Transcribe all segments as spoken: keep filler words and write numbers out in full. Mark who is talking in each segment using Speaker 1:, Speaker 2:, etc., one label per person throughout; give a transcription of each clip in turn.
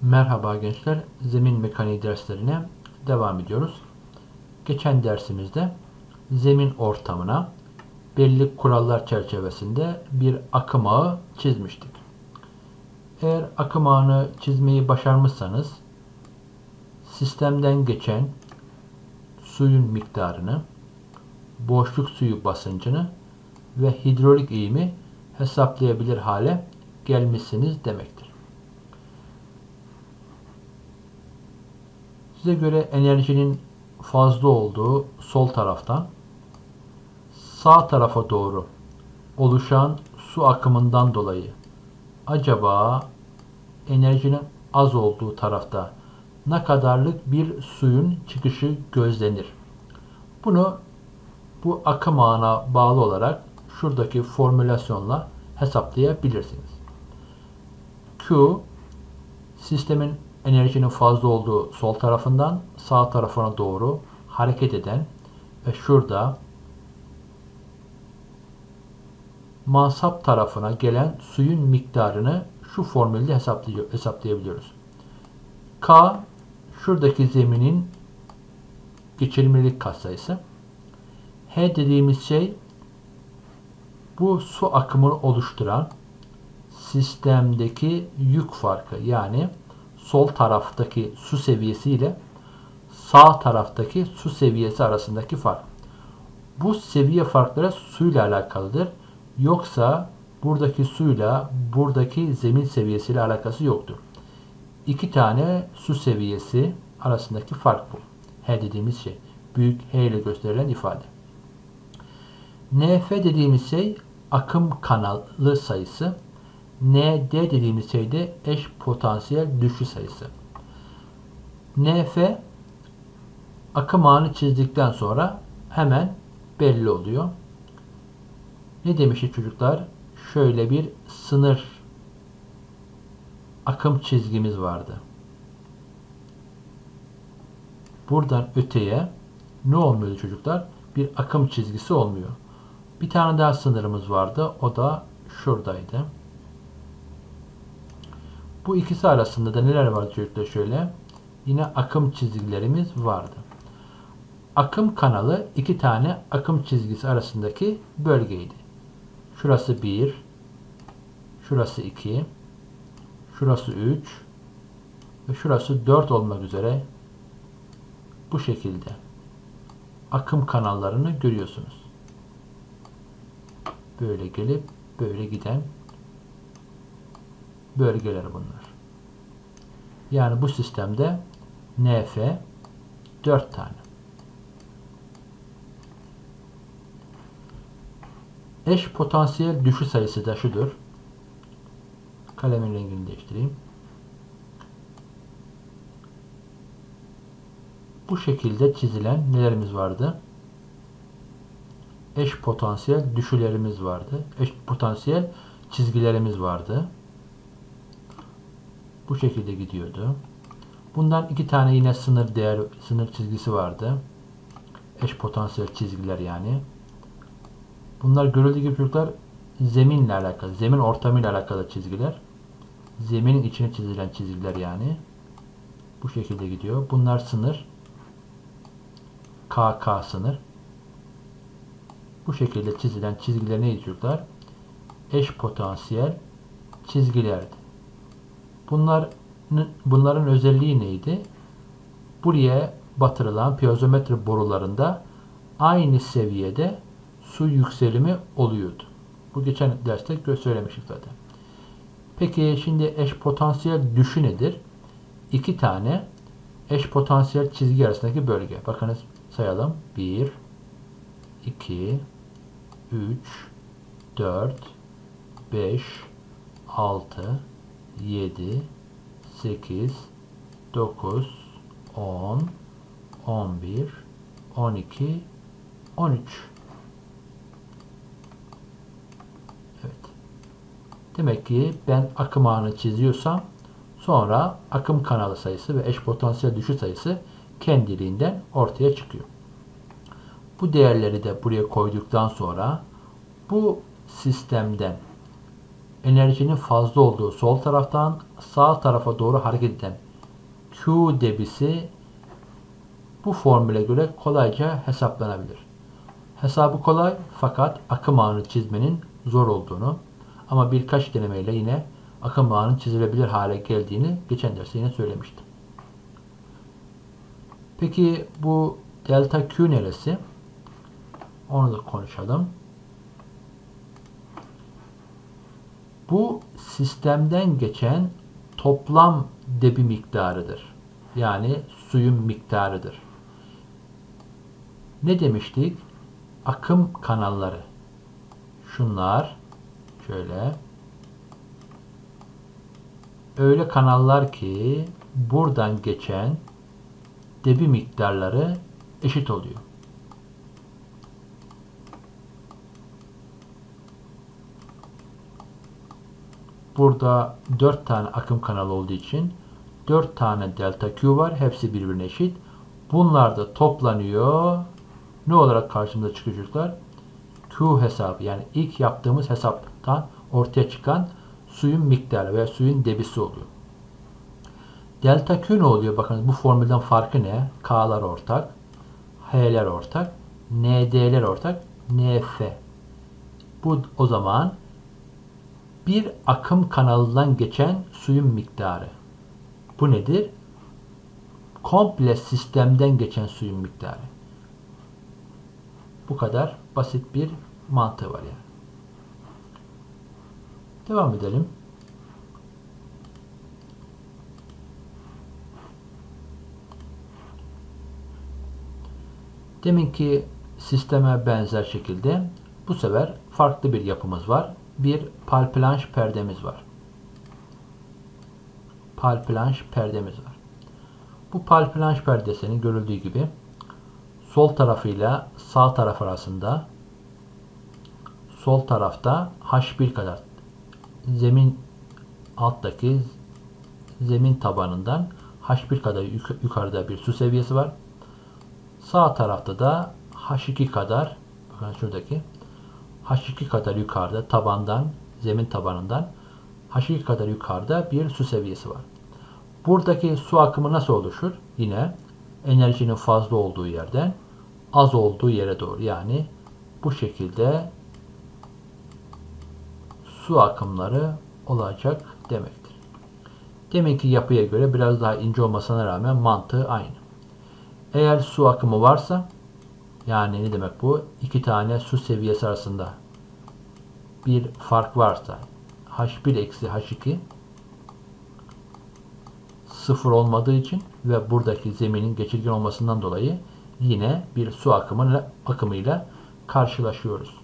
Speaker 1: Merhaba gençler, zemin mekaniği derslerine devam ediyoruz. Geçen dersimizde zemin ortamına belli kurallar çerçevesinde bir akım ağı çizmiştik. Eğer akım ağını çizmeyi başarmışsanız sistemden geçen suyun miktarını, boşluk suyu basıncını ve hidrolik eğimi hesaplayabilir hale gelmişsiniz demektir. Size göre enerjinin fazla olduğu sol taraftan sağ tarafa doğru oluşan su akımından dolayı acaba enerjinin az olduğu tarafta ne kadarlık bir suyun çıkışı gözlenir? Bunu bu akım ağına bağlı olarak şuradaki formülasyonla hesaplayabilirsiniz. Q sistemin enerjinin fazla olduğu sol tarafından sağ tarafına doğru hareket eden ve şurada mansap tarafına gelen suyun miktarını şu formülde hesaplayabiliyoruz. K şuradaki zeminin geçirmelik katsayısı. H dediğimiz şey bu su akımını oluşturan sistemdeki yük farkı, yani sol taraftaki su seviyesi ile sağ taraftaki su seviyesi arasındaki fark. Bu seviye farkları suyla alakalıdır. Yoksa buradaki suyla buradaki zemin seviyesiyle alakası yoktur. İki tane su seviyesi arasındaki fark bu. H dediğimiz şey. Büyük H ile gösterilen ifade. N F dediğimiz şey akım kanalı sayısı. N D dediğimiz şey de eş potansiyel düşü sayısı. N F akım ağını çizdikten sonra hemen belli oluyor. Ne demiştik çocuklar? Şöyle bir sınır akım çizgimiz vardı. Buradan öteye ne olmuyordu çocuklar? Bir akım çizgisi olmuyor. Bir tane daha sınırımız vardı. O da şuradaydı. Bu ikisi arasında da neler vardı çocuklar şöyle? Yine akım çizgilerimiz vardı. Akım kanalı iki tane akım çizgisi arasındaki bölgeydi. Şurası bir, şurası iki, şurası üç ve şurası dört olmak üzere bu şekilde akım kanallarını görüyorsunuz. Böyle gelip böyle giden bölgeler bunlar. Yani bu sistemde N F dört tane. Eş potansiyel düşü sayısı da şudur. Kalemin rengini değiştireyim. Bu şekilde çizilen nelerimiz vardı? Eş potansiyel düşülerimiz vardı. Eş potansiyel çizgilerimiz vardı. Bu şekilde gidiyordu. Bundan iki tane yine sınır değer, sınır çizgisi vardı. Eş potansiyel çizgiler yani. Bunlar görüldüğü gibi çocuklar zeminle alakalı, zemin ortamıyla alakalı çizgiler. Zeminin içine çizilen çizgiler yani. Bu şekilde gidiyor. Bunlar sınır. K K sınır. Bu şekilde çizilen çizgiler neydi çocuklar? Eş potansiyel çizgilerdi. Bunlar, bunların özelliği neydi? Buraya batırılan piezometre borularında aynı seviyede su yükselimi oluyordu. Bu geçen derste söylemiştik zaten. Peki şimdi eş potansiyel düşü nedir? İki tane eş potansiyel çizgi arasındaki bölge. Bakınız sayalım. bir, iki, üç, dört, beş, altı, yedi, sekiz, dokuz, on, on bir, on iki, on üç. Evet. Demek ki ben akım ağını çiziyorsam sonra akım kanalı sayısı ve eş potansiyel düşü sayısı kendiliğinden ortaya çıkıyor. Bu değerleri de buraya koyduktan sonra bu sistemden enerjinin fazla olduğu sol taraftan sağ tarafa doğru hareket eden Q debisi bu formüle göre kolayca hesaplanabilir. Hesabı kolay fakat akım ağını çizmenin zor olduğunu ama birkaç denemeyle yine akım ağının çizilebilir hale geldiğini geçen derste yine söylemiştim. Peki bu delta Q neresi? Onu da konuşalım. Bu sistemden geçen toplam debi miktarıdır. Yani suyun miktarıdır. Ne demiştik? Akım kanalları. Şunlar şöyle. Öyle kanallar ki buradan geçen debi miktarları eşit oluyor. Burada dört tane akım kanalı olduğu için dört tane delta Q var. Hepsi birbirine eşit. Bunlar da toplanıyor. Ne olarak karşımıza çıkıyor çocuklar? Q hesabı, yani ilk yaptığımız hesaptan ortaya çıkan suyun miktarı veya suyun debisi oluyor. Delta Q ne oluyor? Bakın bu formülden farkı ne? K'lar ortak, H'ler ortak, N D'ler ortak, N F. Bu o zaman bir akım kanalından geçen suyun miktarı. Bu nedir? Komple sistemden geçen suyun miktarı. Bu kadar basit bir mantığı var yani. Devam edelim. Deminki sisteme benzer şekilde bu sefer farklı bir yapımız var. Bir pal planche perdemiz var. Pal planche perdemiz var. Bu pal planche perdesinin görüldüğü gibi sol tarafıyla sağ taraf arasında sol tarafta H bir kadar zemin alttaki zemin tabanından H bir kadar yukarıda bir su seviyesi var. Sağ tarafta da H iki kadar, bakın şuradaki H iki kadar yukarıda tabandan, zemin tabanından H iki kadar yukarıda bir su seviyesi var. Buradaki su akımı nasıl oluşur? Yine enerjinin fazla olduğu yerden az olduğu yere doğru, yani bu şekilde su akımları olacak demektir. Deminki yapıya göre biraz daha ince olmasına rağmen mantığı aynı. Eğer su akımı varsa, yani ne demek bu? İki tane su seviyesi arasında bir fark varsa H bir eksi H iki sıfır olmadığı için ve buradaki zeminin geçirgen olmasından dolayı yine bir su akımıyla, akımıyla karşılaşıyoruz.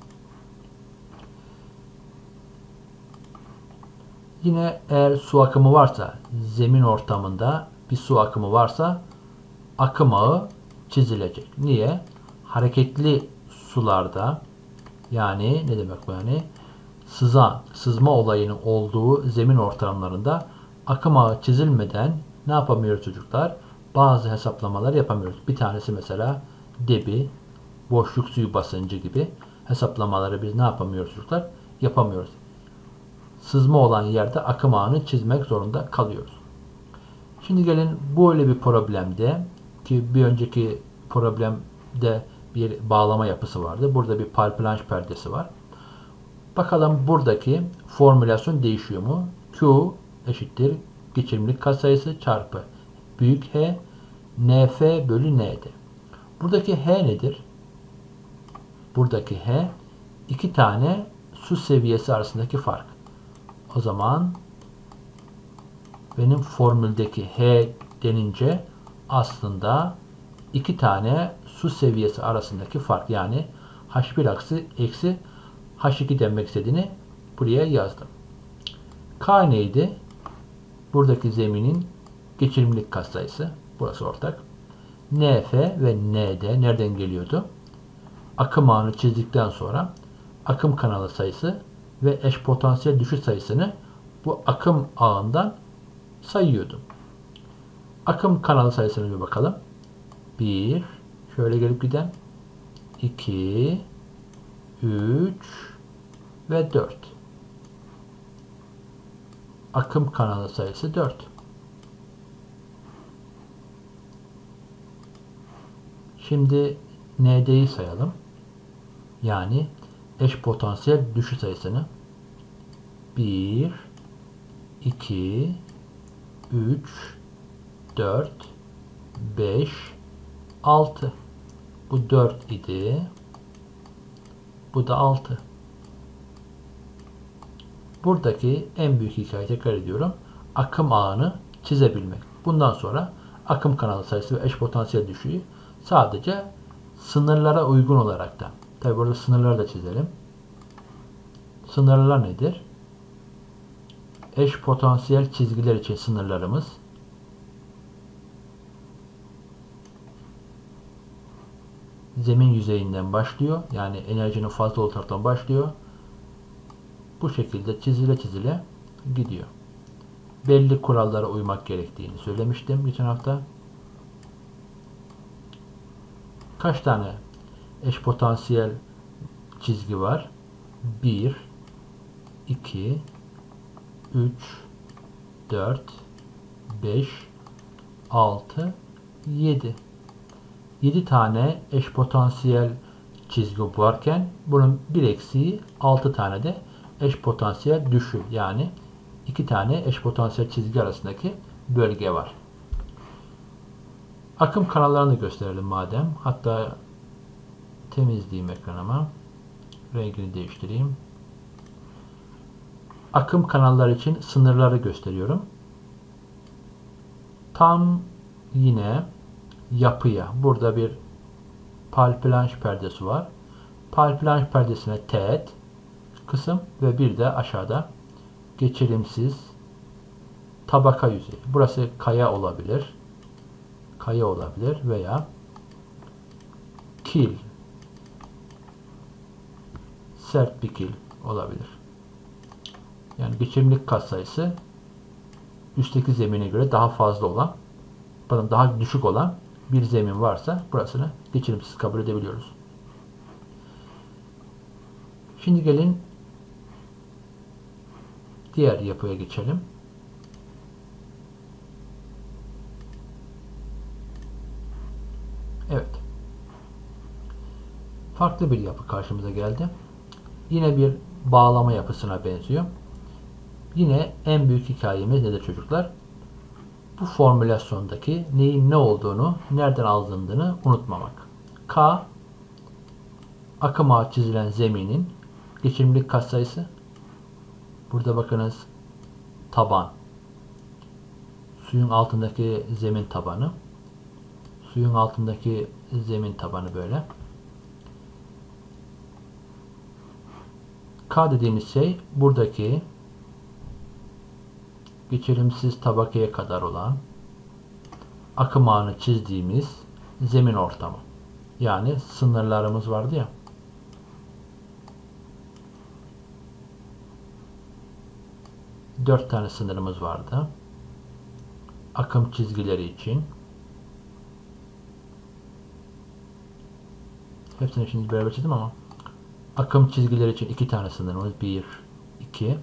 Speaker 1: Yine eğer su akımı varsa, zemin ortamında bir su akımı varsa akım ağı çizilecek. Niye? Hareketli sularda, yani ne demek bu yani? Sızan, sızma olayının olduğu zemin ortamlarında akım ağı çizilmeden ne yapamıyoruz çocuklar? Bazı hesaplamalar yapamıyoruz. Bir tanesi mesela debi, boşluk suyu basıncı gibi hesaplamaları biz ne yapamıyoruz çocuklar? Yapamıyoruz. Sızma olan yerde akım ağını çizmek zorunda kalıyoruz. Şimdi gelin böyle bir problemde, ki bir önceki problemde bir bağlama yapısı vardı. Burada bir pal planche perdesi var. Bakalım buradaki formülasyon değişiyor mu? Q eşittir geçirimlik katsayısı çarpı büyük H N F bölü N'd. Buradaki H nedir? Buradaki H iki tane su seviyesi arasındaki fark. O zaman benim formüldeki H denince aslında iki tane su seviyesi arasındaki fark, yani H bir eksi H iki demek istediğini buraya yazdım. K neydi? Buradaki zeminin geçirimlik katsayısı. Burası ortak. N F ve N D nereden geliyordu? Akım ağını çizdikten sonra akım kanalı sayısı ve eş potansiyel düşüş sayısını bu akım ağından sayıyordum. Akım kanalı sayısına bir bakalım. bir, şöyle gelip giden, iki, üç ve dört. Akım kanalı sayısı dört. Şimdi N D'yi sayalım. Yani eş potansiyel düşü sayısını. bir, iki, üç, dört, beş, altı. Bu dört idi. Bu da altı. Buradaki en büyük hikaye, tekrar ediyorum, akım ağını çizebilmek. Bundan sonra akım kanalı sayısı ve eş potansiyel düşüğü sadece sınırlara uygun olarak da. Tabi burada sınırları da çizelim. Sınırlar nedir? Eş potansiyel çizgiler için sınırlarımız zemin yüzeyinden başlıyor. Yani enerjinin fazla olduğu taraftan başlıyor. Bu şekilde çizile çizile gidiyor. Belli kurallara uymak gerektiğini söylemiştim geçen hafta. Kaç tane eş potansiyel çizgi var? bir, iki, üç, dört, beş, altı, yedi. yedi tane eş potansiyel çizgi varken bunun bir eksiği altı tane de eş potansiyel düşü, yani iki tane eş potansiyel çizgi arasındaki bölge var. Akım kanallarını gösterelim madem. Hatta temizleyeyim ekranıma. Rengini değiştireyim. Akım kanalları için sınırları gösteriyorum. Tam yine yapıya. Burada bir Paul-Planck perdesi var. Paul-Planck perdesine teğet kısım ve bir de aşağıda geçirimsiz tabaka yüzeyi. Burası kaya olabilir. Kaya olabilir veya kil. Sert bir kil olabilir. Yani geçirimlik katsayısı üstteki zemine göre daha fazla olan, pardon, daha düşük olan bir zemin varsa burasını geçirimsiz kabul edebiliyoruz. Şimdi gelin diğer yapıya geçelim. Evet. Farklı bir yapı karşımıza geldi. Yine bir bağlama yapısına benziyor. Yine en büyük hikayemiz nedir çocuklar? Bu formülasyondaki neyin ne olduğunu, nereden alındığını unutmamak. K, akım ağı çizilen zeminin geçirimlilik katsayısı. Burada bakınız taban. Suyun altındaki zemin tabanı. Suyun altındaki zemin tabanı böyle. K dediğimiz şey buradaki geçirimsiz tabakaya kadar olan akım ağını çizdiğimiz zemin ortamı. Yani sınırlarımız vardı ya. Dört tane sınırımız vardı. Akım çizgileri için. Hepsini şimdi beraber çizdim ama akım çizgileri için iki tane sınırımız. Bir, iki.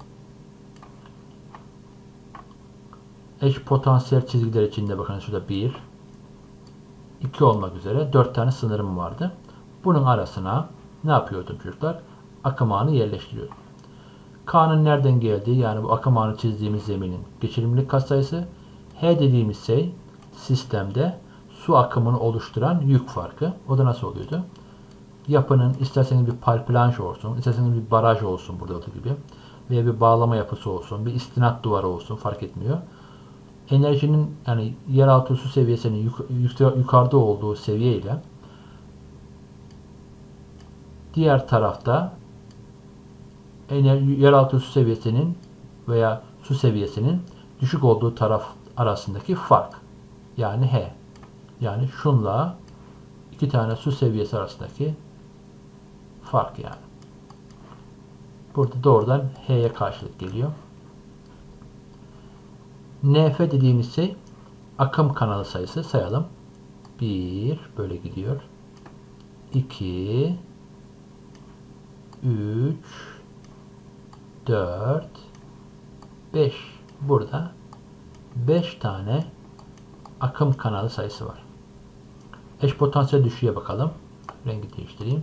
Speaker 1: Eş potansiyel çizgiler için de bakın şurada bir, iki olmak üzere dört tane sınırım vardı. Bunun arasına ne yapıyordum çocuklar? Akım ağını yerleştiriyordum. K'nın nereden geldiği, yani bu akım ağını çizdiğimiz zeminin geçirimlilik katsayısı. H dediğimiz şey sistemde su akımını oluşturan yük farkı. O da nasıl oluyordu? Yapının isterseniz bir Paul-Planck olsun, isterseniz bir baraj olsun burada olduğu gibi, veya bir bağlama yapısı olsun, bir istinat duvarı olsun, fark etmiyor. Enerjinin, yani yeraltı su seviyesinin yuk yuk yukarıda olduğu seviye ile diğer tarafta yeraltı su seviyesinin veya su seviyesinin düşük olduğu taraf arasındaki fark, yani H. Yani şunla iki tane su seviyesi arasındaki fark yani. Burada doğrudan H'ye karşılık geliyor. N F dediğimiz şey akım kanalı sayısı. Sayalım. bir böyle gidiyor. iki üç dört beş. burada beş tane akım kanalı sayısı var. Eş potansiyel düşüğe bakalım. Rengi değiştireyim.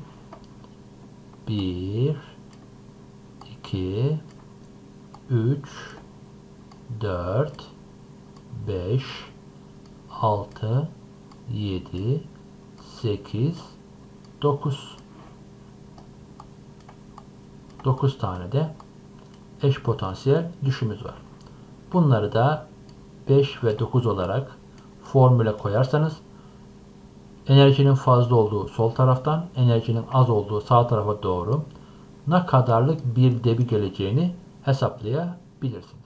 Speaker 1: bir, iki, üç, dört, beş, altı, yedi, sekiz, dokuz. dokuz tane de eş potansiyel düşümüz var. Bunları da beş ve dokuz olarak formüle koyarsanız enerjinin fazla olduğu sol taraftan, enerjinin az olduğu sağ tarafa doğru ne kadarlık bir debi geleceğini hesaplayabilirsiniz.